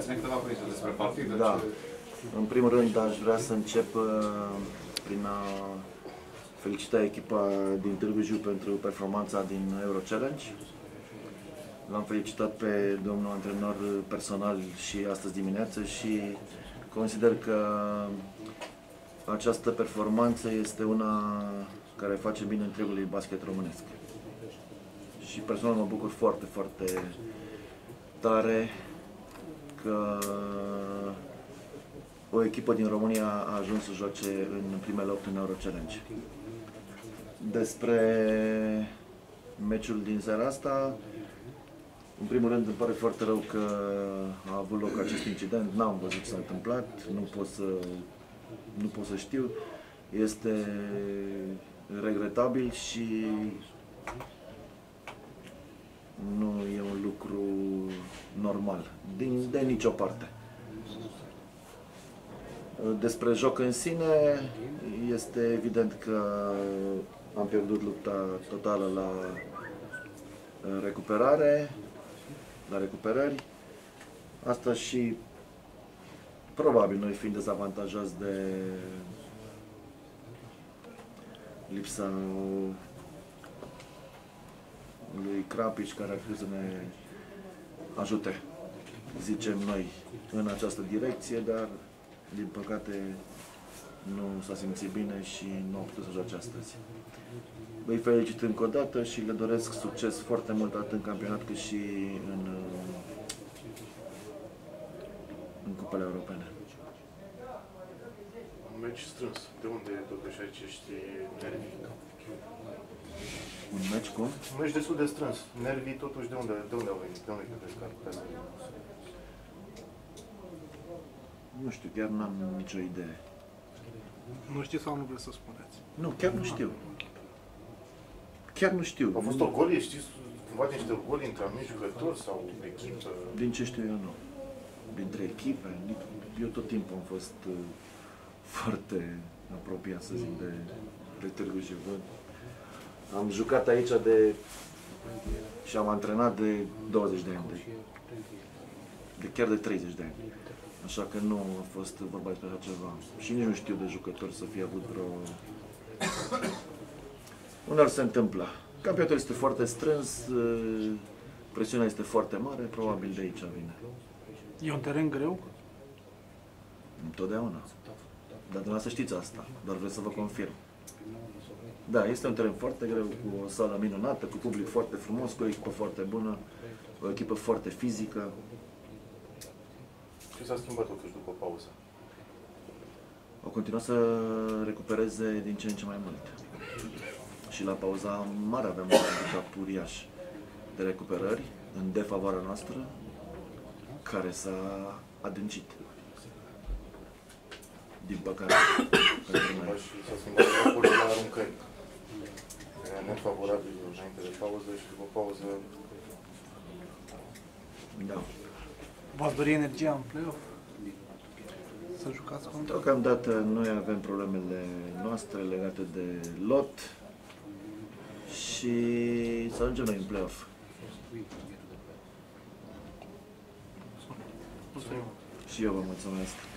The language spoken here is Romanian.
spuneți-ne câteva cuvinte despre partidă. Da. În primul rând aș vrea să încep prin a felicita echipa din Târgu Jiu pentru performanța din Euro Challenge. L-am felicitat pe domnul antrenor personal și astăzi dimineață și consider că această performanță este una care face bine întregului basket românesc. Și personal mă bucur foarte, foarte tare că o echipă din România a ajuns să joace în primele 8 în Euro Challenge. Despre meciul din seara asta, în primul rând îmi pare foarte rău că a avut loc acest incident, n-am văzut ce s-a întâmplat, nu pot să știu. Este regretabil și nu e un lucru normal, de nicio parte. Despre joc în sine, este evident că am pierdut lupta totală la recuperări. Asta și probabil noi fiind dezavantajați de lipsa lui Crapici, care ar trebui să ne ajute, zicem noi, în această direcție, dar din păcate nu s-a simțit bine și nu a putut să joace astăzi. Îi felicit încă o dată și le doresc succes foarte mult atât în campionat cât și în cupele europene. Un meci strâns. De unde totuși aici ești nervii? Un meci cum? Un meci destul de strâns. Nervii totuși de unde au venit? De unde credeți că ar putea să vină? Nu știu, chiar n-am nicio idee. Nu știți sau nu vreți să spuneți? Nu, chiar nu știu. Chiar nu știu. Au fost orgolii, știți, cumva niște orgolii între anumiți jucători sau echipă? Din ce știu eu, nu. Dintre echipe, eu tot timpul am fost foarte apropiat, să zic, de Târgu Jiu. Am jucat aici și am antrenat de 20 de ani, chiar de 30 de ani. Așa că nu a fost vorba despre așa ceva. Și nici nu știu de jucători să fie avut vreo... Uneori se întâmplă. Campionatul este foarte strâns, presiunea este foarte mare, probabil de aici vine. E un teren greu? Întotdeauna. Dar dumneavoastră știți asta, doar vreau să vă confirm. Da, este un teren foarte greu, cu o sală minunată, cu public foarte frumos, cu o echipă foarte bună, o echipă foarte fizică. Ce s-a schimbat totuși după pauză? Au continuat să recupereze din ce în ce mai mult. Și la pauza mare aveam un handicap uriaș de recuperări în defavoarea noastră, care s-a adâncit. Din păcate. Și s-a schimbat raportul la aruncări. Era nefavorabil înainte de pauză și după pauză... Da. V-ați dori energia în play-off? Să jucați contra? Deocamdată noi avem problemele noastre legate de lot și să ajungem noi în play-off. Mulțumim. Și eu vă mulțumesc.